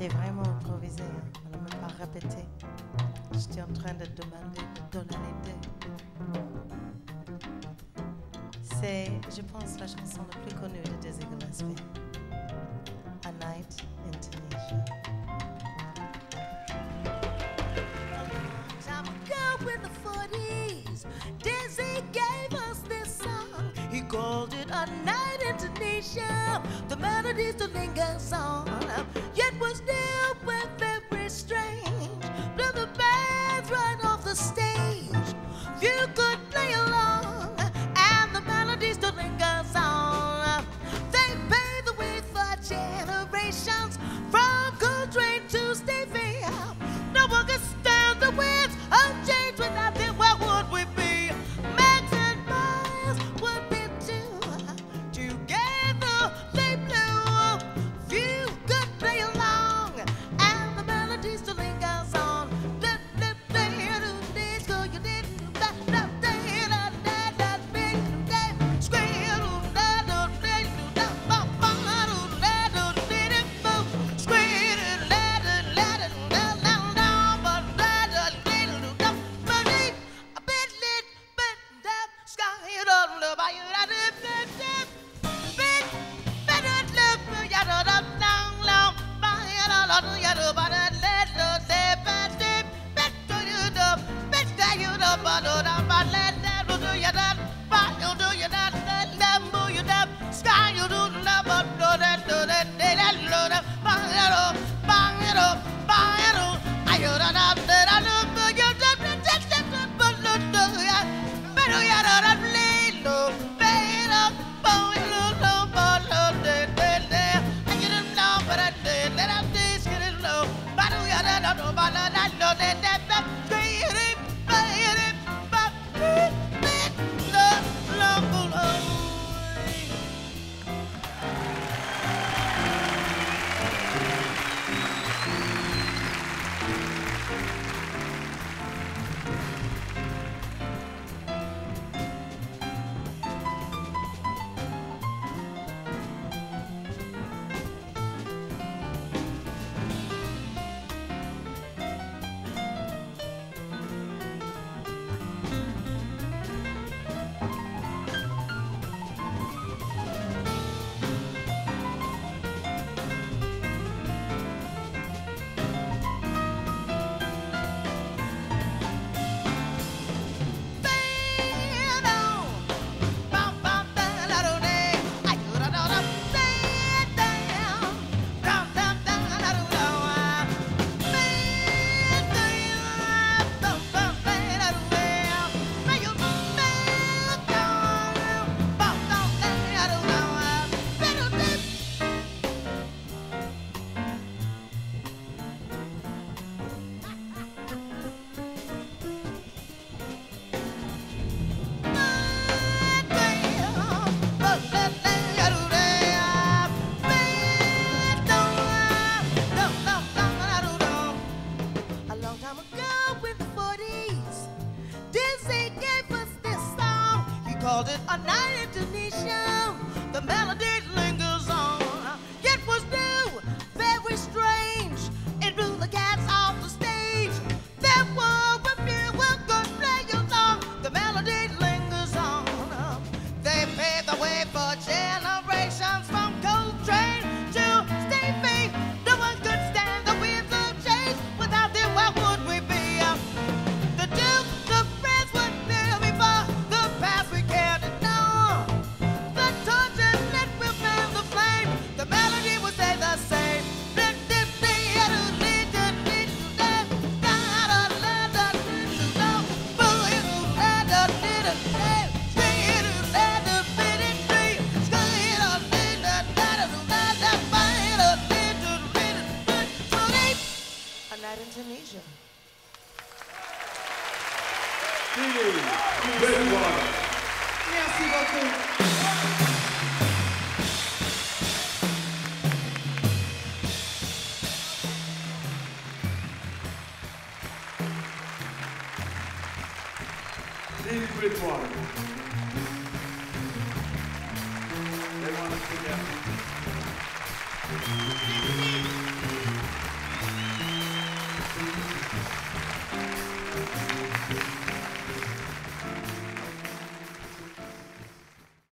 C'est vraiment improvisé, hein. On n'a même pas répété. J'étais en train de demander de tonalité. C'est, je pense, la chanson la plus connue de Dizzy Gillespie. A Night in Tunisia. Time ago in the 40s, Dizzy gave us this song. He called it A Night in Tunisia. The melody still lingers on, yet was still very strange. Blew the bands right off the stage. Few could play along, and the melody still lingers on. They paved the way for generations, from Coltrane to Stevie. No one could stand the winds of change without them. Where would we be? Max and Miles would be two. Together they blew. Few could play along, and the melody still lingers on. Called it A Night in Tunisia. The melody lingers on, yet was new, very strange. It blew the cats off the stage. There were a few who could play along. The melody lingers on. They paved the way for generations, from Coltrane to Stevie. No one could stand the winds of change. Without them, where would we be? The Dukes of France would never be far. The past we can't ignore. The torches lit will fan the flame. The melody will stay the same. A Night in Tunisia. Merci beaucoup. Stevie Bridgewater. They want us together.